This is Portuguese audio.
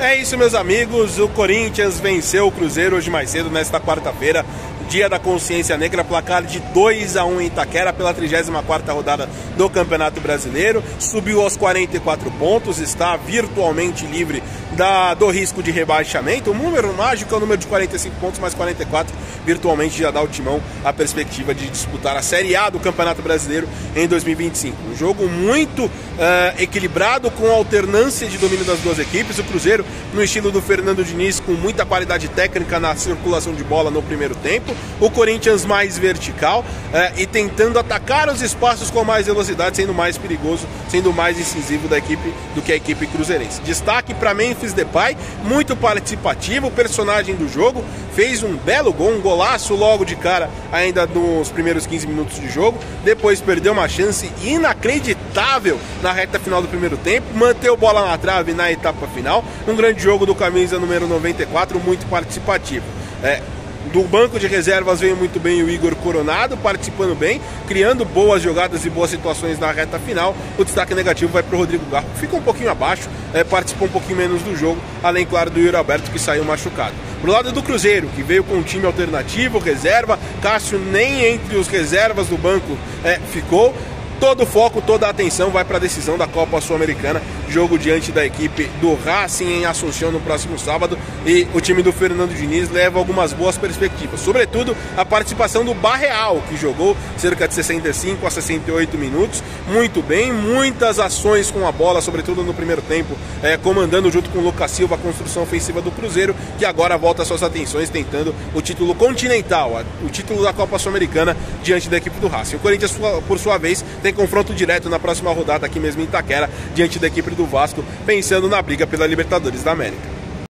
É isso, meus amigos, o Corinthians venceu o Cruzeiro hoje mais cedo, nesta quarta-feira, dia da consciência negra, placar de 2-1 em Itaquera pela 34ª rodada do Campeonato Brasileiro, subiu aos 44 pontos, está virtualmente livre do risco de rebaixamento. O número mágico é o número de 45 pontos, mais 44 virtualmente já dá ao Timão a perspectiva de disputar a Série A do Campeonato Brasileiro em 2025. Um jogo muito equilibrado, com alternância de domínio das duas equipes. O Cruzeiro no estilo do Fernando Diniz, com muita qualidade técnica na circulação de bola no primeiro tempo. O Corinthians mais vertical e tentando atacar os espaços com mais velocidade, sendo mais perigoso, sendo mais incisivo do que a equipe cruzeirense. Destaque para Memphis Depay, muito participativo, personagem do jogo, fez um belo gol, um golaço logo de cara, ainda nos primeiros 15 minutos de jogo. Depois perdeu uma chance inacreditável na reta final do primeiro tempo, manteve bola na trave na etapa final. Um grande jogo do camisa número 94, muito participativo. Do banco de reservas veio muito bem o Igor Coronado, participando bem, criando boas jogadas e boas situações na reta final. O destaque negativo vai para o Rodrigo Garro, que ficou um pouquinho abaixo, participou um pouquinho menos do jogo, além, claro, do Yuri Alberto, que saiu machucado. Pro lado do Cruzeiro, que veio com um time alternativo, reserva, Cássio nem entre os reservas do banco ficou. Todo o foco, toda a atenção vai para a decisão da Copa Sul-Americana, jogo diante da equipe do Racing em Assunção no próximo sábado, e o time do Fernando Diniz leva algumas boas perspectivas, sobretudo a participação do Barreal, que jogou cerca de 65 a 68 minutos, muito bem, muitas ações com a bola, sobretudo no primeiro tempo, comandando junto com o Lucas Silva a construção ofensiva do Cruzeiro, que agora volta suas atenções tentando o título continental, o título da Copa Sul-Americana diante da equipe do Racing. O Corinthians, por sua vez, tem confronto direto na próxima rodada aqui mesmo em Itaquera, diante da equipe do Vasco, pensando na briga pela Libertadores da América.